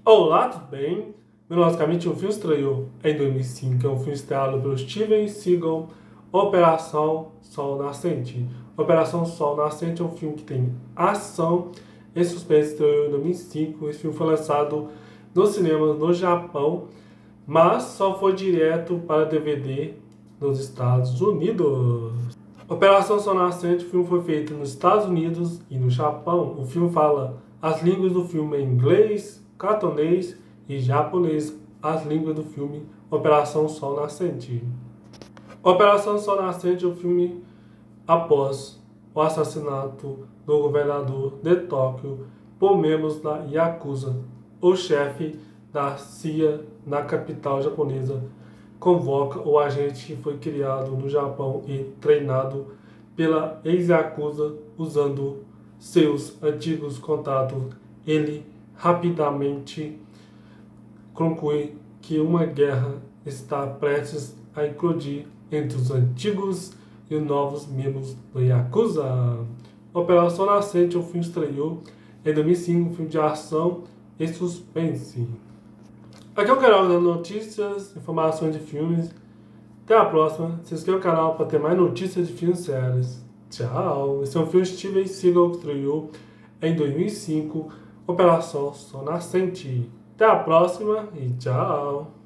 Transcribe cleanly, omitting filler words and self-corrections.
Olá, tudo bem? Basicamente, um filme estreou em 2005, é um filme estrelado pelo Steven Seagal, Operação Sol Nascente. Operação Sol Nascente é um filme que tem ação e suspense, estreou em 2005. Esse filme foi lançado nos cinemas no Japão, mas só foi direto para DVD nos Estados Unidos. Operação Sol Nascente, o filme foi feito nos Estados Unidos e no Japão. O filme fala as línguas do filme em inglês, cantonês e japonês. As línguas do filme Operação Sol Nascente. Operação Sol Nascente é o filme após o assassinato do governador de Tóquio por membros da Yakuza. O chefe da CIA na capital japonesa convoca o agente que foi criado no Japão e treinado pela ex-Yakuza usando seus antigos contatos. Ele rapidamente conclui que uma guerra está prestes a eclodir entre os antigos e os novos membros do Yakuza. Operação Nascente, o filme estreou em 2005, um filme de ação e suspense. Aqui é o canal dando notícias, informações de filmes. Até a próxima. Se inscreva no canal para ter mais notícias de filmes sérios. Tchau. Esse é um filme Steven Seagal que estreou em 2005. Operação Sol Nascente. Até a próxima e tchau.